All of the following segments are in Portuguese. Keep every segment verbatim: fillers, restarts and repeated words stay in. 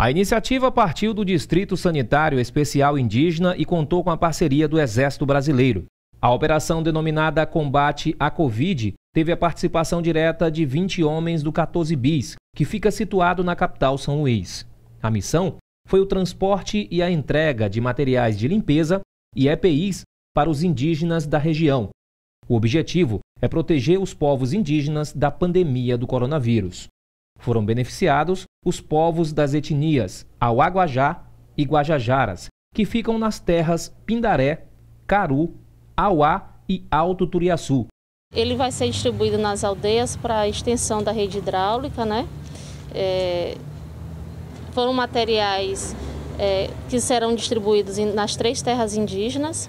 A iniciativa partiu do Distrito Sanitário Especial Indígena e contou com a parceria do Exército Brasileiro. A operação denominada Combate à Covid teve a participação direta de vinte homens do quatorze bis, que fica situado na capital São Luís. A missão foi o transporte e a entrega de materiais de limpeza e E P Is para os indígenas da região. O objetivo é proteger os povos indígenas da pandemia do coronavírus. Foram beneficiados os povos das etnias Auaguajá e Guajajaras, que ficam nas terras Pindaré, Caru, Auá e Alto Turiaçu. Ele vai ser distribuído nas aldeias para a extensão da rede hidráulica, né? É, foram materiais é, que serão distribuídos nas três terras indígenas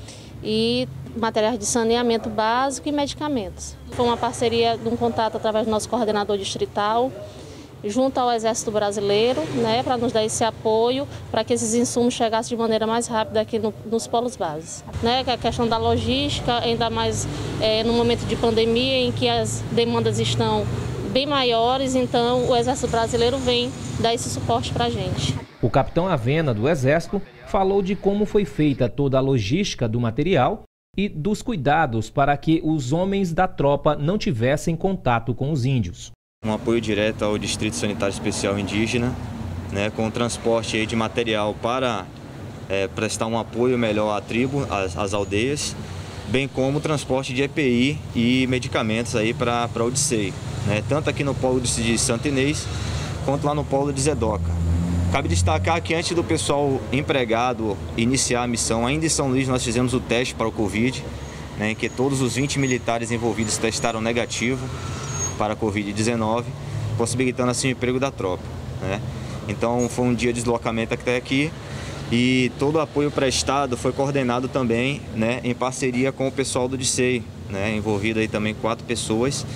e materiais de saneamento básico e medicamentos. Foi uma parceria de um contato através do nosso coordenador distrital, junto ao Exército Brasileiro, né, para nos dar esse apoio, para que esses insumos chegassem de maneira mais rápida aqui no, nos polos bases. Né, que a questão da logística, ainda mais é, no momento de pandemia, em que as demandas estão bem maiores, então o Exército Brasileiro vem dar esse suporte para a gente. O capitão Avena, do Exército, falou de como foi feita toda a logística do material e dos cuidados para que os homens da tropa não tivessem contato com os índios. Um apoio direto ao Distrito Sanitário Especial Indígena, né, com o transporte aí de material para é, prestar um apoio melhor à tribo, às, às aldeias, bem como o transporte de E P I e medicamentos aí para a Odissei, né, tanto aqui no polo de Santo Inês quanto lá no polo de Zedoca. Cabe destacar que antes do pessoal empregado iniciar a missão, ainda em São Luís nós fizemos o teste para o Covid, né, em que todos os vinte militares envolvidos testaram negativo para a Covid dezenove, possibilitando assim o emprego da tropa, né? Então foi um dia de deslocamento até aqui e todo o apoio prestado foi coordenado também, né, em parceria com o pessoal do Odissei, né, envolvido aí também quatro pessoas.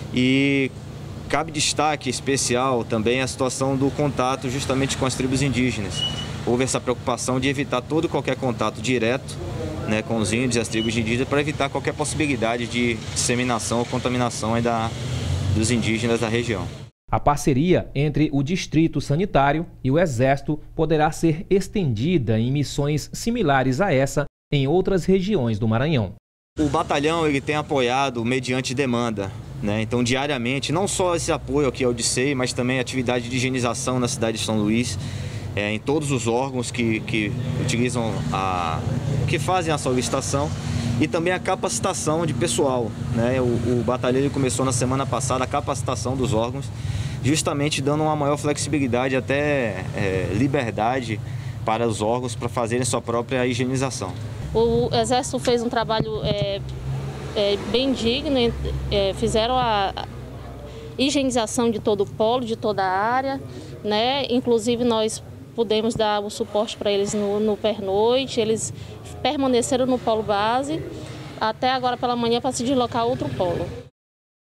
E cabe destaque especial também a situação do contato justamente com as tribos indígenas. Houve essa preocupação de evitar todo e qualquer contato direto, né, com os índios e as tribos indígenas para evitar qualquer possibilidade de disseminação ou contaminação aí da, dos indígenas da região. A parceria entre o Distrito Sanitário e o Exército poderá ser estendida em missões similares a essa em outras regiões do Maranhão. O batalhão ele tem apoiado mediante demanda, né? Então diariamente, não só esse apoio aqui ao Odissei, mas também atividade de higienização na cidade de São Luís, é, em todos os órgãos que, que utilizam a, que fazem a solicitação, e também a capacitação de pessoal, né? O, o batalhão começou na semana passada a capacitação dos órgãos, justamente dando uma maior flexibilidade, até é, liberdade para os órgãos para fazerem sua própria higienização. O Exército fez um trabalho é, é, bem digno, é, fizeram a higienização de todo o polo, de toda a área, né? Inclusive nós pudemos dar o suporte para eles no, no pernoite, eles permaneceram no polo base até agora pela manhã para se deslocar a outro polo.